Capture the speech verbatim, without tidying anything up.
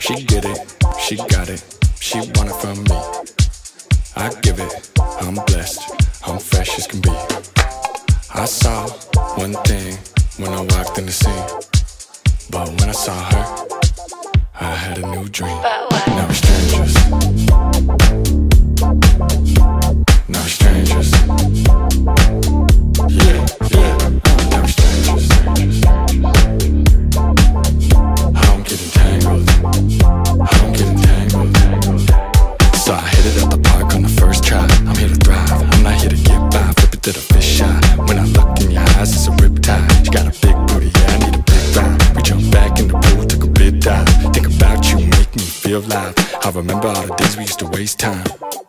She get it, she got it, she want it from me. I give it, I'm blessed, I'm fresh as can be. I saw one thing when I walked in the scene, but when I saw her, I had a new dream. Now we're strangers. Now we're strangers. Yeah, yeah. Now we're strangers. I don't get entangled. I don't get entangled. So I hit it at the park on the first try. I'm here to thrive. I'm not here to get by. Flip it to the fish eye. When I look in your eyes, it's a riptide. You got a big booty, yeah, I need a big ride. We jump back in the pool, took a big dive. Think about you, make me feel alive. I remember all the days we used to waste time.